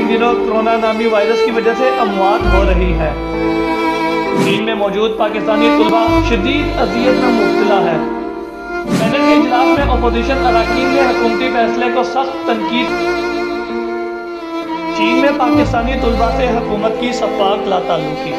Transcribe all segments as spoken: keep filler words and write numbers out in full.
इन दिनों कोरोना नामी वायरस की वजह से अमवात हो रही है। चीन में मौजूद पाकिस्तानी तुलबा शदीद अजियत में मुब्तला है। सेनेट के इजलास में अपोजिशन अरकान ने हुकूमती फैसले को सख्त तनकीद। चीन में पाकिस्तानी तुलबा से हुकूमत की शफाक लाताल्लुकी।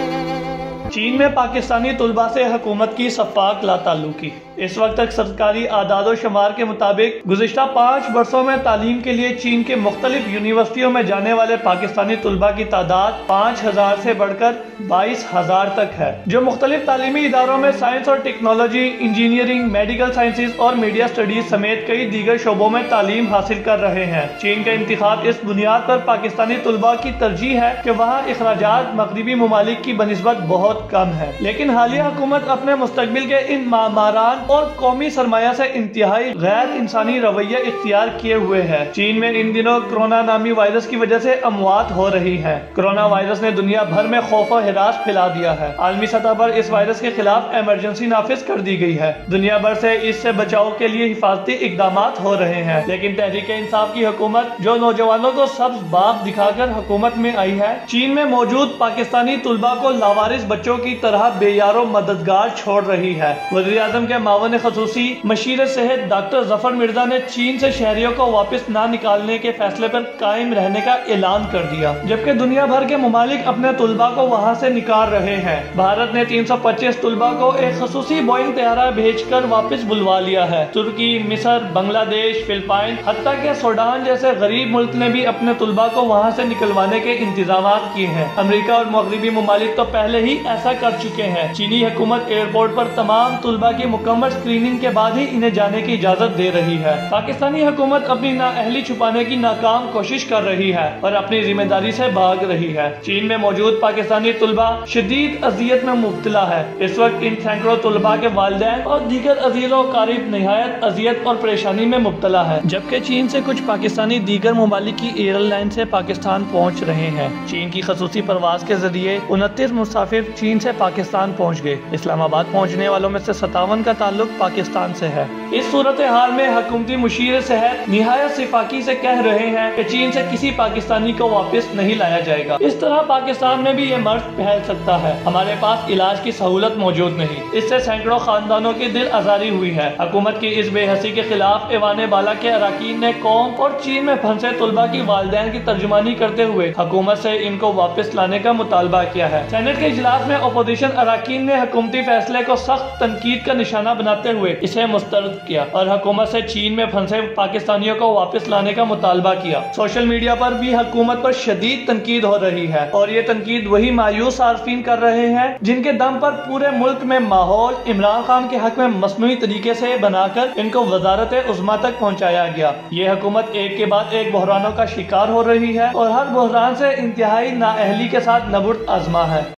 चीन में पाकिस्तानी तुलबा से हुकूमत की शफाक लाताल्लुकी। इस वक्त तक सरकारी आदादो शुमार के मुताबिक गुज़िश्ता पाँच वर्षों में तालीम के लिए चीन के मुख्तलिफ यूनिवर्सिटियों में जाने वाले पाकिस्तानी तुलबा की तादाद पाँच हजार से बढ़कर बाईस हजार तक है, जो मुख्तलिफ तालीमी इदारों में साइंस और टेक्नोलॉजी, इंजीनियरिंग, मेडिकल साइंसेज और मीडिया स्टडीज समेत कई दीगर शोबों में तालीम हासिल कर रहे हैं। चीन का इंतखाब इस बुनियाद पर पाकिस्तानी तुलबा की तरजीह है कि वहाँ अखराजात मगरिबी ममालिक की बनिस्बत बहुत कम है, लेकिन हालिया हुकूमत अपने मुस्तकबिल के इन मामारान और कौमी सरमाया से इंतहाई गैर इंसानी रवैया इख्तियार किए हुए है। चीन में इन दिनों कोरोना नामी वायरस की वजह से अमवात हो रही है। कोरोना वायरस ने दुनिया भर में खौफ और हिरास फैला दिया है। आलमी सतह पर इस वायरस के खिलाफ इमरजेंसी नाफिज कर दी गई है। दुनिया भर से इससे बचाव के लिए हिफाजती इकदाम हो रहे हैं, लेकिन तहरीक इंसाफ की हुकूमत, जो नौजवानों को सब्ज बाग दिखाकर हुकूमत में आई है, चीन में मौजूद पाकिस्तानी तुलबा को लावारिस बच्चों की तरह बेयारो मददगार छोड़ रही है। वज़ीर आज़म के मावन खसूसी मशीर सेहत डॉक्टर जफर मिर्जा ने चीन से शहरियों को वापस न निकालने के फैसले पर कायम रहने का ऐलान कर दिया, जबकि दुनिया भर के ममालिक अपने तुलबा को वहाँ से निकाल रहे हैं। भारत ने तीन सौ पच्चीस तुलबा को एक खसूसी बोइंग तैयारा भेजकर वापस बुलवा लिया है। तुर्की, मिस्र, बांग्लादेश, फिलिपाइन, हत्ता के सूडान जैसे गरीब मुल्क ने भी अपने तुलबा को वहाँ से निकलवाने के इंतजाम किए हैं। अमेरिका और मगरबी ममालिक तो पहले ही ऐसा कर चुके हैं। चीनी हुकूमत एयरपोर्ट पर तमाम तुलबा की मुकम्मल स्क्रीनिंग के बाद ही इन्हें जाने की इजाजत दे रही है। पाकिस्तानी हुकूमत अपनी नाअहली छुपाने की नाकाम कोशिश कर रही है और अपनी जिम्मेदारी से भाग रही है। चीन में मौजूद पाकिस्तानी तुलबा शदीद अजियत में मुब्तला है। इस वक्त इन सैकड़ों तुलबा के वालिदैन और दीगर अजीजों कारिब निहायत अजियत और परेशानी में मुब्तला है, जबकि चीन से कुछ पाकिस्तानी दीगर ममालिक की एयरलाइन से पाकिस्तान पहुँच रहे हैं। चीन की खसूसी परवाज के जरिए उनतीस मुसाफिर चीन से पाकिस्तान पहुँच गए। इस्लामाबाद पहुँचने वालों में से सतावन का ताल्लुक पाकिस्तान से है। इस सूरत हाल में हुकूमती मुशीर सेहत निहायत सिफाकी से कह रहे हैं कि चीन से किसी पाकिस्तानी को वापस नहीं लाया जाएगा। इस तरह पाकिस्तान में भी ये मर्ज फैल सकता है। हमारे पास इलाज की सहूलत मौजूद नहीं। इससे सैकड़ों खानदानों की दिल आजारी हुई है। हुकूमत की इस बेहसी के खिलाफ ऐवान बाला के अरकान ने कौम और चीन में फंसे तुलबा की वालिदैन की तर्जुमानी करते हुए हुकूमत से इनको वापस लाने का मुतालबा किया है। सेनेट के इजलास में अपोजिशन अरकान ने हुकूमती फैसले को सख्त तनकीद का निशाना बनाते हुए इसे मुस्तरद किया और हुकूमत से चीन में फंसे पाकिस्तानियों को वापस लाने का मुतालबा किया। सोशल मीडिया पर भी हुकूमत पर शदीद तनकीद हो रही है और ये तनकीद वही मायूस आरफीन कर रहे हैं जिनके दम पर पूरे मुल्क में माहौल इमरान खान के हक में मसनूई तरीके से बनाकर इनको वजारत उज़्मा तक पहुँचाया गया। ये हुकूमत एक के बाद एक बहरानों का शिकार हो रही है और हर बहरान से इंतहाई नाअहली के साथ नबुर्द आजमा है।